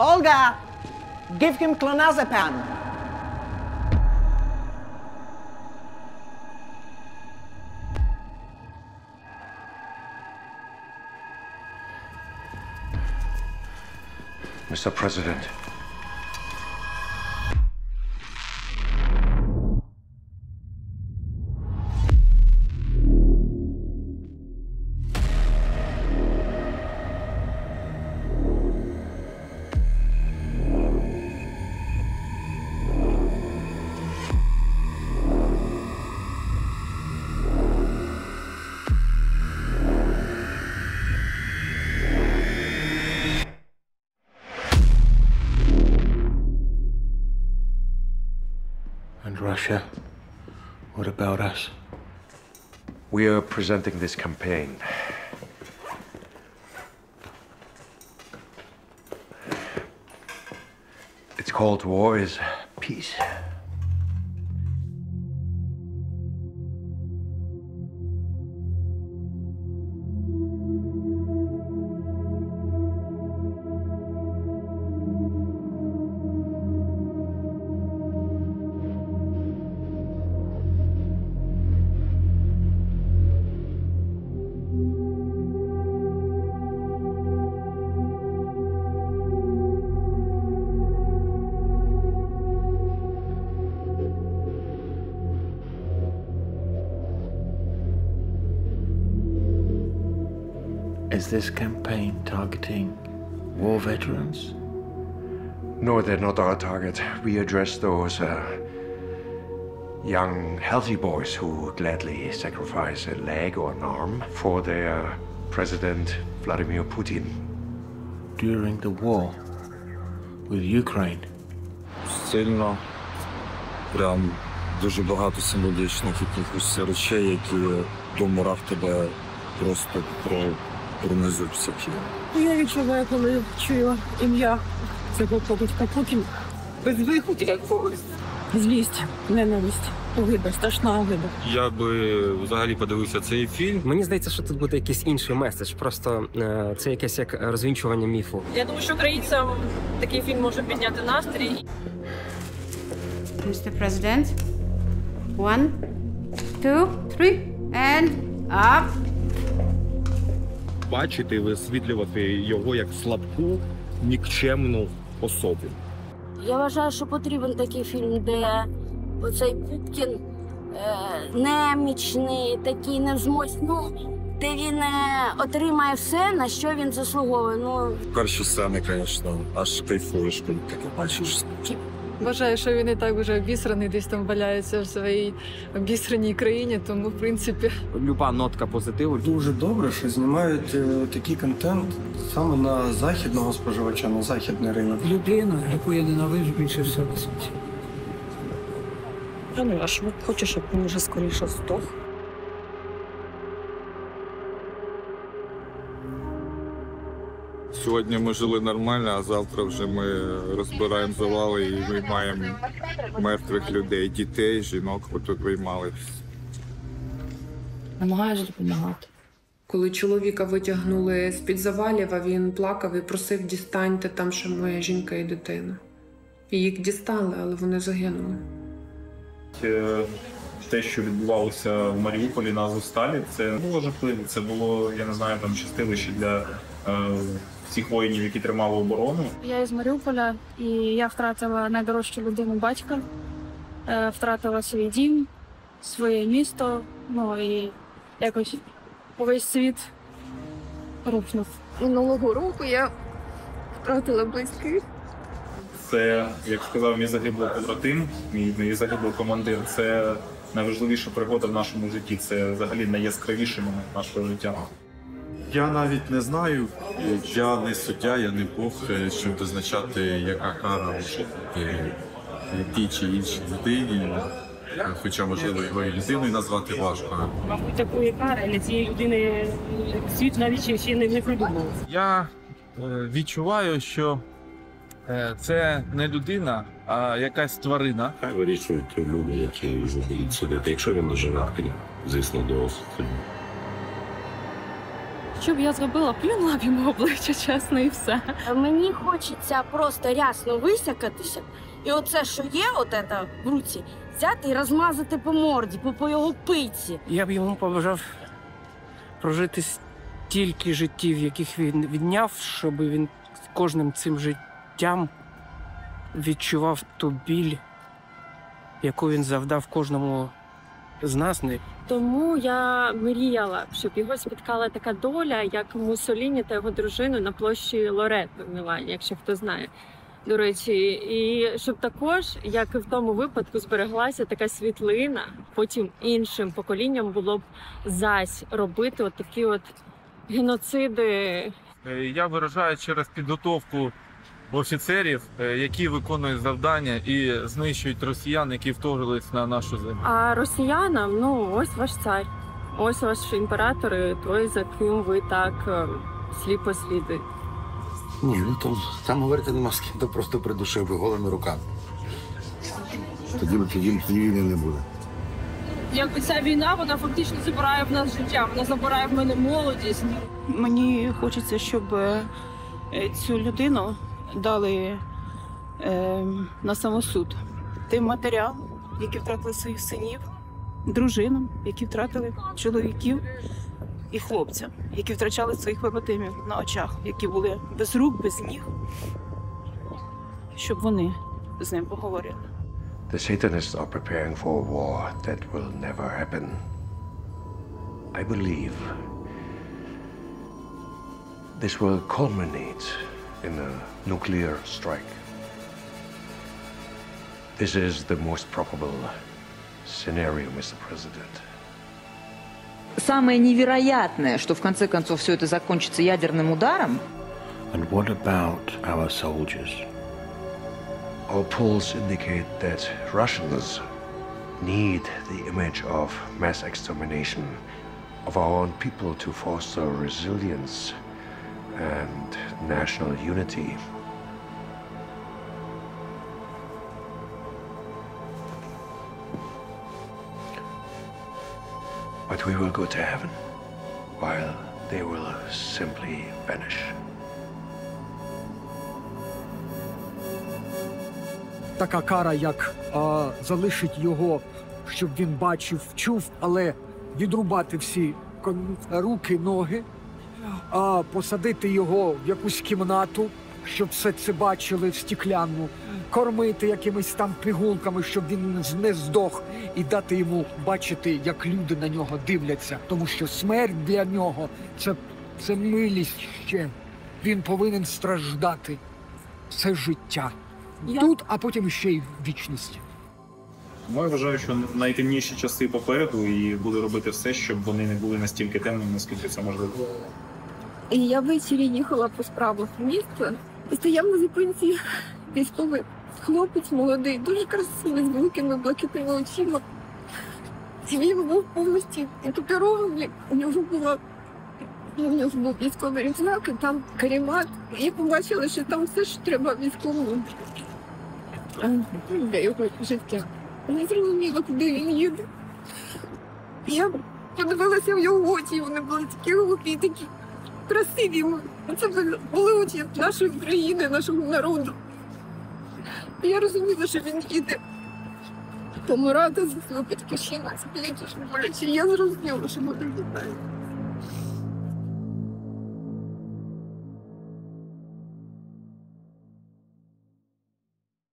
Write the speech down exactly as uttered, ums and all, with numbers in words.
Olga, give him clonazepam. Mister President. And Russia, what about us? We are presenting this campaign. It's called War is Peace. Is this campaign targeting war veterans? No, they're not our target. We address those uh, young, healthy boys who gladly sacrifice a leg or an arm for their President Vladimir Putin. During the war with Ukraine? Сильно. Прям дуже багато символічних якихось речей, які до мурах тебе просто про... пронизують всякі. Я відчуваю, коли чую ім'я цього покидька Путін, без виходу якогось. Злість, ненависть, огида, страшна огида. Я би взагалі подивився цей фільм. Мені здається, що тут буде якийсь інший меседж, просто е, це якесь як розвінчування міфу. Я думаю, що українцям такий фільм може підняти настрій. Mister President, one, two, three, and up. Бачити і висвітлювати його як слабку, нікчемну особу. Я вважаю, що потрібен такий фільм, де оцей Путкін е, немічний, такий невзможний, ну, де він е, отримає все, на що він заслуговує. Ну, перші сцени, звісно, аж кайфуєш, коли таке бачиш. Вважаю, що він і так вже обісраний, десь там валяється в своїй обісраній країні, тому, в принципі... Люба нотка позитиву. Дуже добре, що знімають е, такий контент саме на західного споживача, на західний ринок. Людина, яку я ненавиджу більше всього на світі. Я не аж хочу, щоб він вже скоріше здох. Сьогодні ми жили нормально, а завтра вже ми розбираємо завали і виймаємо мертвих людей, дітей, жінок, хто тут виймали. Намагаюся допомагати. Коли чоловіка витягнули з-під завалів, а він плакав і просив: дістаньте, там ще моя жінка і дитина. І їх дістали, але вони загинули. Те, що відбувалося в Маріуполі на Азовсталі, це було жахливо. Це було, я не знаю, там чистилище для е, всіх воїнів, які тримали оборону. Я із Маріуполя, і я втратила найдорожчу людину батька, е, втратила свій дім, своє місто, ну і якось увесь світ рухнув. Минулого року я втратила близьких. Це, як сказав мій загиблий побратим, мій, мій загиблий командир, це найважливіша пригода в нашому житті. Це взагалі найяскравіший момент нашого життя. Я навіть не знаю, я не суддя, я не Бог, щоб визначати, яка кара може бути тій чи іншій людині. Хоча, можливо, його і людиною назвати важко. Мабуть, такої кари для цієї людини світ навіть ще не, не придумав. Я відчуваю, що це не людина, а якась тварина. Хай вирішують люди, які будуть судити. Якщо він не живе, звісно, до суду. Що б я зробила? Плюнула б йому обличчя, чесно, і все. Мені хочеться просто рясно висякатися. І оце, що є, от це в руці, взяти і розмазати по морді, по, по його пиці. Я б йому побажав прожити стільки життів, яких він відняв, щоб він з кожним цим життям відчував ту біль, яку він завдав кожному з нас. Тому я мріяла, щоб його спіткала така доля, як Муссоліні та його дружину на площі Лоретто в Мілані, якщо хто знає. До речі, і щоб також, як і в тому випадку, збереглася така світлина, потім іншим поколінням було б зась робити от такі от геноциди. Я виражаю через підготовку офіцерів, які виконують завдання і знищують росіян, які вторглись на нашу землю. А росіянам, ну, ось ваш цар, ось ваш імператор, і той, за ким ви так е, сліпо слідуєте. Ні, ну там, там говорити нема з ким, то просто придушив би голими руками. Тоді, тоді, тоді війни не буде. Якби ця війна, вона фактично забирає в нас життя, вона забирає в мене молодість. Мені хочеться, щоб е, цю людину дали е, на самосуд тим матерям, які втратили своїх синів, дружинам, які втратили чоловіків, і хлопцям, які втрачали своїх побратимів на очах, які були без рук, без ніг, щоб вони з ним поговорили. The Satanists are preparing for a war that will never happen. I believe this will culminate in a nuclear strike. This is the most probable scenario, Mister President. Самое невероятное, что в конце концов все это закончится ядерным ударом. And what about our soldiers? Our polls indicate that Russians need the image of mass extermination of our own people to foster resilience and national unity. But we will go to heaven, while they will simply vanish. Така кара, як а, залишить його, щоб він бачив, чув, але відрубати всі руки, ноги, а, посадити його в якусь кімнату, щоб все це бачили в стікляну, кормити якимись там пігулками, щоб він не здох, і дати йому бачити, як люди на нього дивляться. Тому що смерть для нього – це, це милість ще. Він повинен страждати. Це життя. Тут, а потім ще й в вічності. Ну, я вважаю, що найтемніші часи попереду, і буду робити все, щоб вони не були настільки темними, наскільки це можливо. І я ввечері їхала по справах в місто, і стояв на зупинці військовий хлопець молодий, дуже красивий, з великими блакитними очима. І він був повністю екіпірований, у нього була у нього був військовий рюкзак, і там каремат. Я побачила, що там все, що треба військовому для його життя. Не зрозуміла, куди він їде. Я подивилася в його очі, вони були такі голубі, такі красиві. Це були очі нашої країни, нашого народу. І я розуміла, що він їде помирати за свою батьківщину. Це боляче. Я зрозуміла, що буде відбувається.